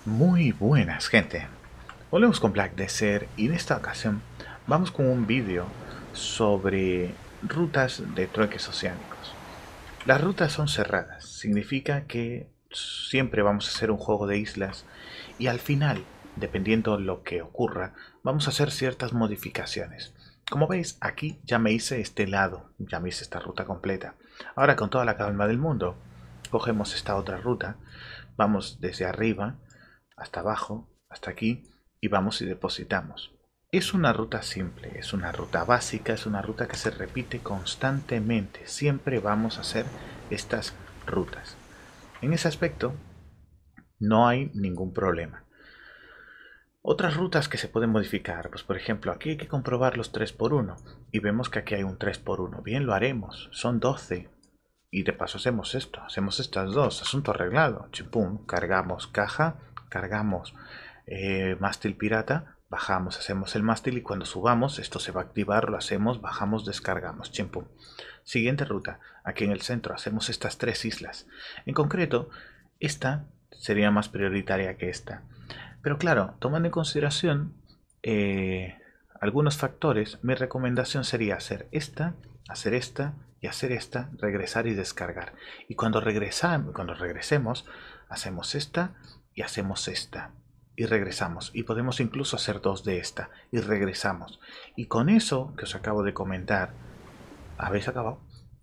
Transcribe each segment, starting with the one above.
Muy buenas, gente. Volvemos con Black Desert y en esta ocasión vamos con un vídeo sobre rutas de trueques oceánicos. Las rutas son cerradas, significa que siempre vamos a hacer un juego de islas y al final, dependiendo lo que ocurra, vamos a hacer ciertas modificaciones. Como veis, aquí ya me hice este lado, ya me hice esta ruta completa. Ahora con toda la calma del mundo, cogemos esta otra ruta, vamos desde arriba hasta abajo, hasta aquí, y vamos y depositamos. Es una ruta simple, es una ruta básica, es una ruta que se repite constantemente. Siempre vamos a hacer estas rutas. En ese aspecto no hay ningún problema. Otras rutas que se pueden modificar, pues por ejemplo aquí hay que comprobar los 3x1 y vemos que aquí hay un 3x1. Bien, lo haremos, son 12. Y de paso hacemos esto, hacemos estas dos, asunto arreglado. Chipum, cargamos caja, cargamos mástil pirata, bajamos, hacemos el mástil y cuando subamos esto se va a activar, lo hacemos, bajamos, descargamos. Chimpum. Siguiente ruta, aquí en el centro hacemos estas tres islas. En concreto, esta sería más prioritaria que esta. Pero claro, tomando en consideración algunos factores, mi recomendación sería hacer esta y hacer esta, regresar y descargar. Y cuando regresemos, hacemos esta y hacemos esta. Y regresamos. Y podemos incluso hacer dos de esta. Y regresamos. Y con eso que os acabo de comentar, ¿habéis acabado?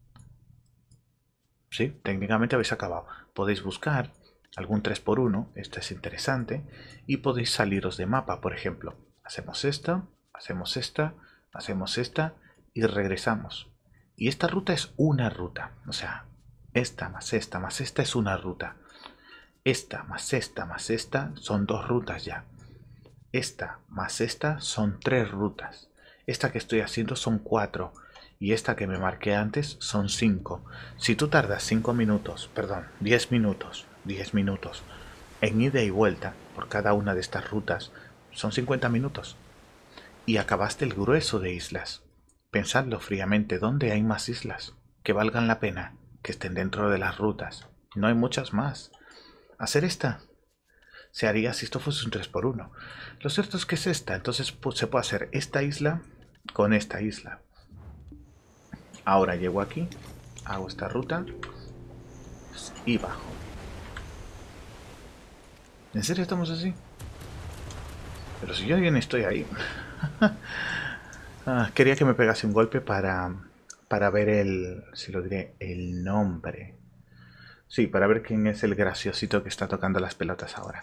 Sí, técnicamente habéis acabado. Podéis buscar algún 3x1, esto es interesante, y podéis saliros de mapa, por ejemplo. Hacemos esta, hacemos esta, hacemos esta y regresamos. Y esta ruta es una ruta, o sea, esta más esta es una ruta. Esta más esta son dos rutas ya. Esta más esta son tres rutas. Esta que estoy haciendo son cuatro. Y esta que me marqué antes son 5. Si tú tardas 5 minutos, perdón, 10 minutos en ida y vuelta por cada una de estas rutas, son 50 minutos. Y acabaste el grueso de islas. Pensadlo fríamente, ¿dónde hay más islas que valgan la pena, que estén dentro de las rutas? No hay muchas más. Hacer esta se haría si esto fuese un 3x1. Lo cierto es que es esta, entonces pues, se puede hacer esta isla con esta isla. Ahora llego aquí, hago esta ruta y bajo. ¿En serio estamos así? Pero si yo bien estoy ahí. Quería que me pegase un golpe para ver el, si lo diré, el nombre. Sí, para ver quién es el graciosito que está tocando las pelotas ahora.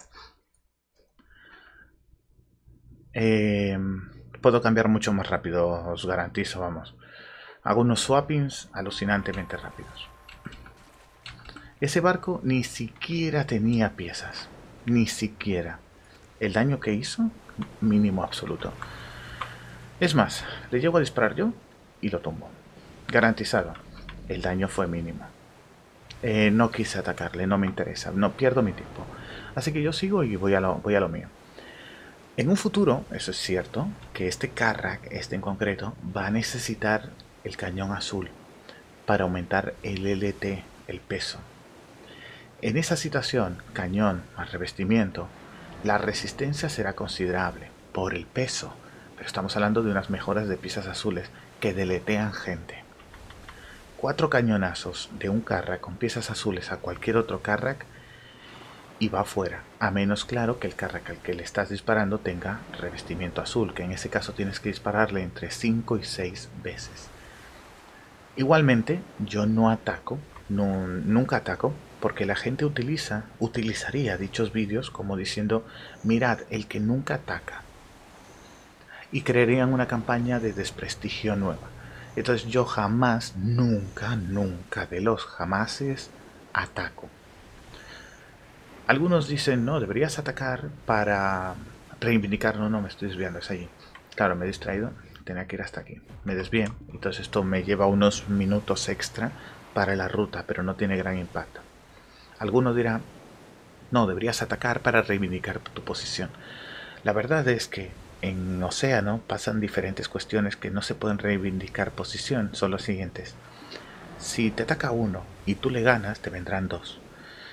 Eh, Puedo cambiar mucho más rápido, os garantizo, vamos. Hago unos swappings alucinantemente rápidos. Ese barco ni siquiera tenía piezas. Ni siquiera. El daño que hizo, mínimo absoluto. Es más, le llego a disparar yo y lo tumbo. Garantizado. El daño fue mínimo. No quise atacarle, no me interesa. No pierdo mi tiempo. Así que yo sigo y voy a lo mío. En un futuro, eso es cierto, que este Carrack, este en concreto, va a necesitar el cañón azul para aumentar el LT, el peso. En esa situación, cañón más revestimiento, la resistencia será considerable por el peso, pero estamos hablando de unas mejoras de piezas azules que deletean gente. 4 cañonazos de un Carrack con piezas azules a cualquier otro Carrack y va afuera, a menos claro que el Carrack al que le estás disparando tenga revestimiento azul, que en ese caso tienes que dispararle entre 5 y 6 veces. Igualmente, yo no ataco, nunca ataco, porque la gente utilizaría dichos vídeos como diciendo, mirad, el que nunca ataca. Y crearían una campaña de desprestigio nueva. Entonces yo jamás, nunca de los jamases ataco. Algunos dicen, no, deberías atacar para reivindicar. No, no, me estoy desviando, es allí. Claro, me he distraído, tenía que ir hasta aquí. Me desvié, entonces esto me lleva unos minutos extra para la ruta, pero no tiene gran impacto. Alguno dirá, no, deberías atacar para reivindicar tu posición. La verdad es que en Océano pasan diferentes cuestiones que no se pueden reivindicar posición, son los siguientes. Si te ataca uno y tú le ganas, te vendrán dos.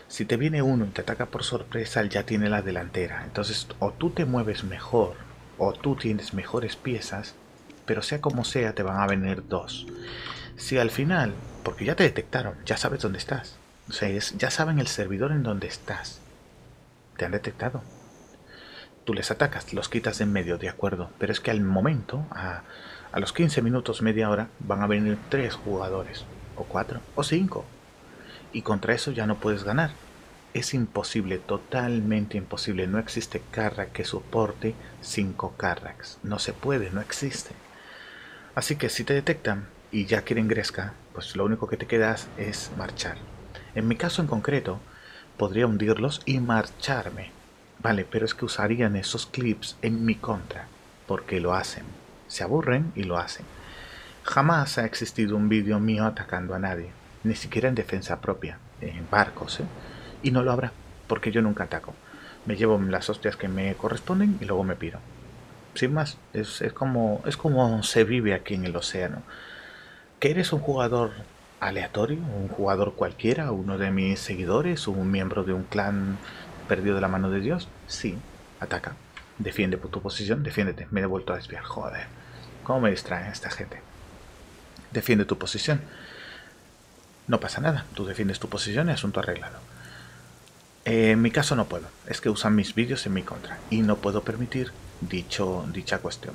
Si te viene uno y te ataca por sorpresa, él ya tiene la delantera. Entonces, o tú te mueves mejor, o tú tienes mejores piezas, pero sea como sea, te van a venir dos. Si al final, porque ya te detectaron, ya sabes dónde estás. O sea, ya saben el servidor en donde estás. Te han detectado. Tú les atacas, los quitas de en medio, de acuerdo. Pero es que al momento, a los 15 minutos, media hora, van a venir 3 jugadores. O 4, o 5. Y contra eso ya no puedes ganar. Es imposible, totalmente imposible. No existe Carrack que soporte 5 Carracks. No se puede, no existe. Así que si te detectan y ya quieren Gresca, pues lo único que te quedas es marchar. En mi caso en concreto, podría hundirlos y marcharme. Vale, pero es que usarían esos clips en mi contra, porque lo hacen. Se aburren y lo hacen. Jamás ha existido un vídeo mío atacando a nadie, ni siquiera en defensa propia, en barcos, ¿eh? Y no lo habrá, porque yo nunca ataco. Me llevo las hostias que me corresponden y luego me piro. Sin más, es como se vive aquí en el océano. ¿Que eres un jugador aleatorio, un jugador cualquiera, uno de mis seguidores, un miembro de un clan perdido de la mano de Dios? Sí, ataca. Defiende tu posición, defiéndete. Me he vuelto a desviar, joder. ¿Cómo me distraen esta gente? Defiende tu posición. No pasa nada, tú defiendes tu posición y asunto arreglado. En mi caso no puedo, es que usan mis vídeos en mi contra y no puedo permitir dicha cuestión.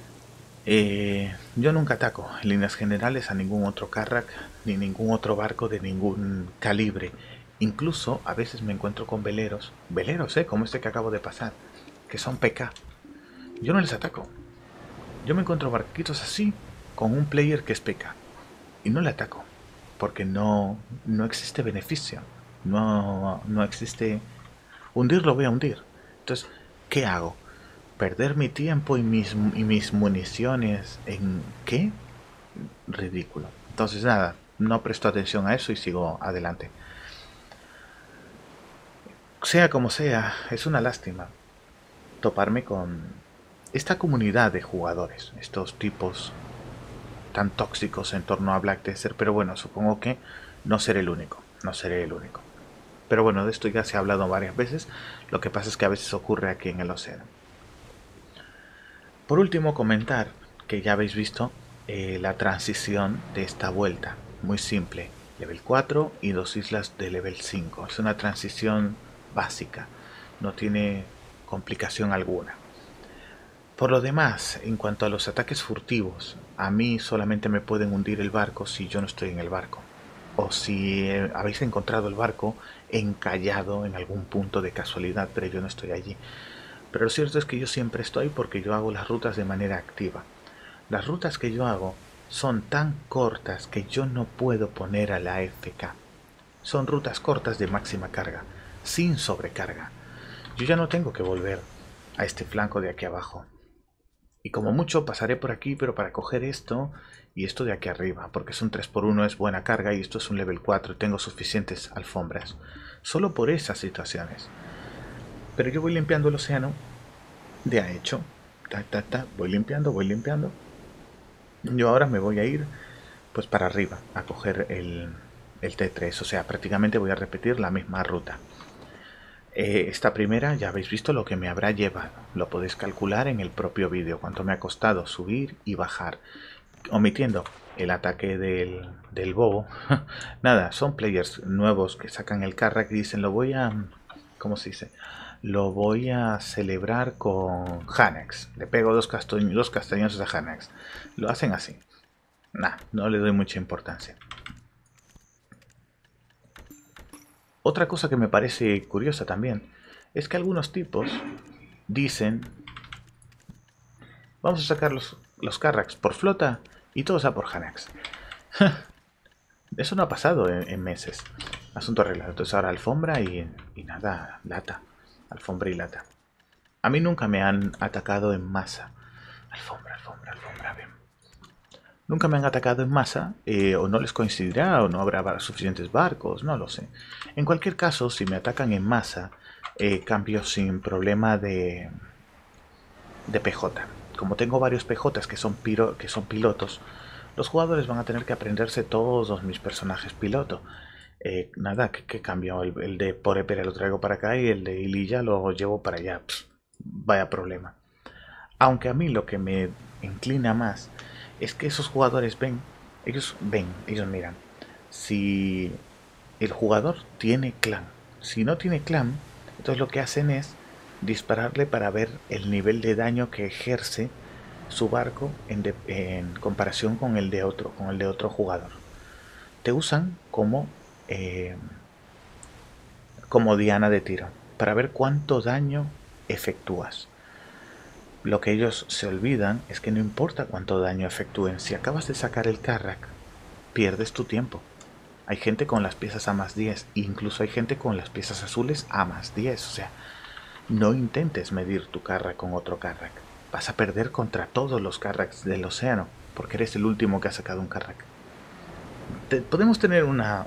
Yo nunca ataco en líneas generales a ningún otro Carrack ni ningún otro barco de ningún calibre. Incluso a veces me encuentro con veleros, como este que acabo de pasar, que son PK. Yo no les ataco. Yo me encuentro barquitos así con un player que es PK y no le ataco porque no existe beneficio. No existe. Hundir lo voy a hundir. Entonces, ¿qué hago? ¿Perder mi tiempo y mis municiones en qué? Ridículo. Entonces, nada, no presto atención a eso y sigo adelante. Sea como sea, es una lástima toparme con esta comunidad de jugadores, estos tipos tan tóxicos en torno a Black Desert, pero bueno, supongo que no seré el único, no seré el único. Pero bueno, de esto ya se ha hablado varias veces, lo que pasa es que a veces ocurre aquí en el océano. Por último, comentar que ya habéis visto la transición de esta vuelta, muy simple, level 4 y 2 islas de level 5, es una transición básica, no tiene complicación alguna. Por lo demás, en cuanto a los ataques furtivos, a mí solamente me pueden hundir el barco si yo no estoy en el barco. O si habéis encontrado el barco encallado en algún punto de casualidad, pero yo no estoy allí. Pero lo cierto es que yo siempre estoy porque yo hago las rutas de manera activa. Las rutas que yo hago son tan cortas que yo no puedo poner a la FK. Son rutas cortas de máxima carga, sin sobrecarga. Yo ya no tengo que volver a este flanco de aquí abajo. Y como mucho pasaré por aquí, pero para coger esto y esto de aquí arriba, porque es un 3x1, es buena carga y esto es un level 4 y tengo suficientes alfombras. Solo por esas situaciones. Pero yo voy limpiando el océano de a hecho. Voy limpiando, voy limpiando. Yo ahora me voy a ir pues para arriba a coger el T3, o sea, prácticamente voy a repetir la misma ruta. Esta primera ya habéis visto lo que me habrá llevado, lo podéis calcular en el propio vídeo, cuánto me ha costado subir y bajar, omitiendo el ataque del bobo. Nada, son players nuevos que sacan el Carrack y dicen lo voy a, ¿cómo se dice? Lo voy a celebrar con Hanex, le pego dos castañazos a Hanex, lo hacen así. Nah, no le doy mucha importancia. Otra cosa que me parece curiosa también es que algunos tipos dicen vamos a sacar los Carracks por flota y todos a por Hanex. Eso no ha pasado en meses. Asunto arreglado. Entonces ahora alfombra y nada, lata. Alfombra y lata. A mí nunca me han atacado en masa. Alfombra, bien. Nunca me han atacado en masa, o no les coincidirá, o no habrá suficientes barcos, no lo sé. En cualquier caso, si me atacan en masa, cambio sin problema de PJ. Como tengo varios PJs que son pilotos, los jugadores van a tener que aprenderse todos mis personajes piloto. Nada, que cambio. El de Porepere lo traigo para acá y el de Ililla lo llevo para allá. Vaya problema. Aunque a mí lo que me inclina más es que esos jugadores ellos miran. Si el jugador tiene clan, si no tiene clan, entonces lo que hacen es dispararle para ver el nivel de daño que ejerce su barco en comparación con el de otro jugador. Te usan eh, como diana de tiro para ver cuánto daño efectúas. Lo que ellos se olvidan es que no importa cuánto daño efectúen, si acabas de sacar el Carrack, pierdes tu tiempo. Hay gente con las piezas a más 10, incluso hay gente con las piezas azules a más 10, o sea, no intentes medir tu Carrack con otro Carrack. Vas a perder contra todos los Carracks del océano, porque eres el último que ha sacado un Carrack. Podemos tener una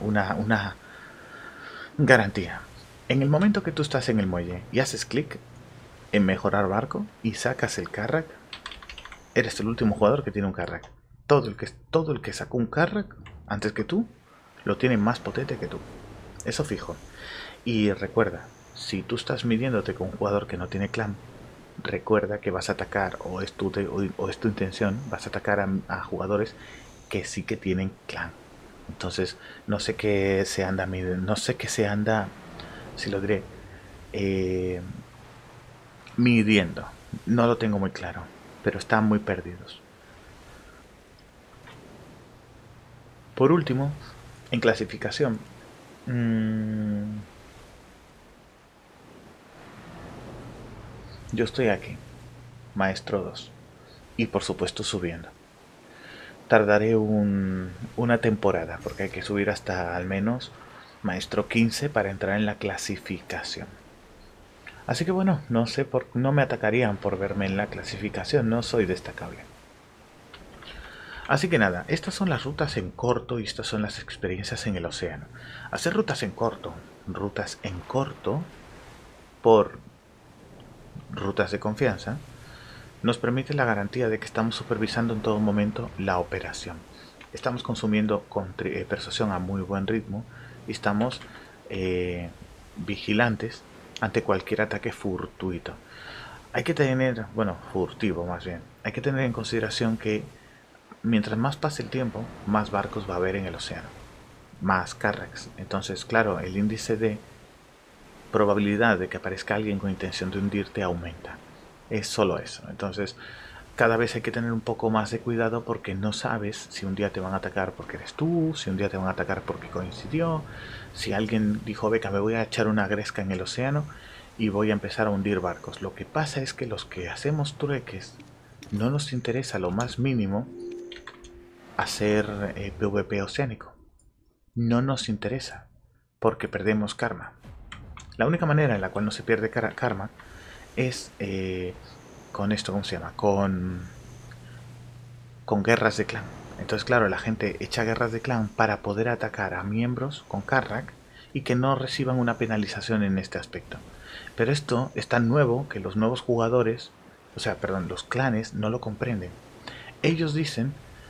garantía. En el momento que tú estás en el muelle y haces clic en mejorar barco y sacas el Carrack, eres el último jugador que tiene un Carrack. Todo el que sacó un Carrack antes que tú lo tiene más potente que tú. Eso fijo. Y recuerda, si tú estás midiéndote con un jugador que no tiene clan, recuerda que vas a atacar, o es tu intención, vas a atacar a jugadores que sí que tienen clan. Entonces, no sé qué se anda midiendo, no sé qué se anda, si lo diré, midiendo. No lo tengo muy claro, pero están muy perdidos. Por último, en clasificación, yo estoy aquí, Maestro 2, y por supuesto subiendo. Tardaré una temporada, porque hay que subir hasta al menos Maestro 15 para entrar en la clasificación. Así que bueno, no me atacarían por verme en la clasificación, no soy destacable. Así que nada, estas son las rutas en corto y estas son las experiencias en el océano. Hacer rutas en corto por rutas de confianza, nos permite la garantía de que estamos supervisando en todo momento la operación. Estamos consumiendo persuasión a muy buen ritmo y estamos vigilantes ante cualquier ataque fortuito. Hay que tener, bueno, furtivo más bien, hay que tener en consideración que mientras más pase el tiempo, más barcos va a haber en el océano, más Carracks. Entonces, claro, el índice de probabilidad de que aparezca alguien con intención de hundirte aumenta. Es solo eso. Entonces, cada vez hay que tener un poco más de cuidado porque no sabes si un día te van a atacar porque eres tú, si un día te van a atacar porque coincidió, si alguien dijo, beca, me voy a echar una gresca en el océano y voy a empezar a hundir barcos. Lo que pasa es que los que hacemos trueques no nos interesa lo más mínimo hacer PvP oceánico. No nos interesa porque perdemos karma. La única manera en la cual no se pierde karma es con esto, ¿cómo se llama? Con guerras de clan. Entonces, claro, la gente echa guerras de clan para poder atacar a miembros con Carrack y que no reciban una penalización en este aspecto. Pero esto es tan nuevo que los nuevos jugadores, los clanes no lo comprenden. Ellos dicen,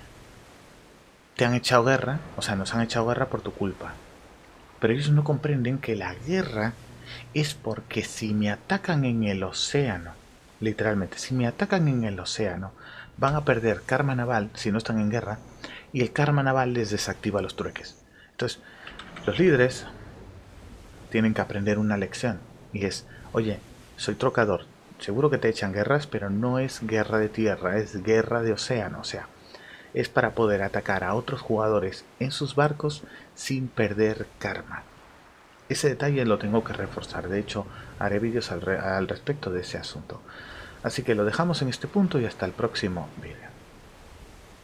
te han echado guerra, o sea, nos han echado guerra por tu culpa. Pero ellos no comprenden que la guerra es porque si me atacan en el océano, literalmente, si me atacan en el océano, van a perder karma naval si no están en guerra, y el karma naval les desactiva los trueques. Entonces, los líderes tienen que aprender una lección, y es, oye, soy trocador, seguro que te echan guerras, pero no es guerra de tierra, es guerra de océano, o sea, es para poder atacar a otros jugadores en sus barcos sin perder karma. Ese detalle lo tengo que reforzar, de hecho haré vídeos al respecto de ese asunto. Así que lo dejamos en este punto y hasta el próximo vídeo.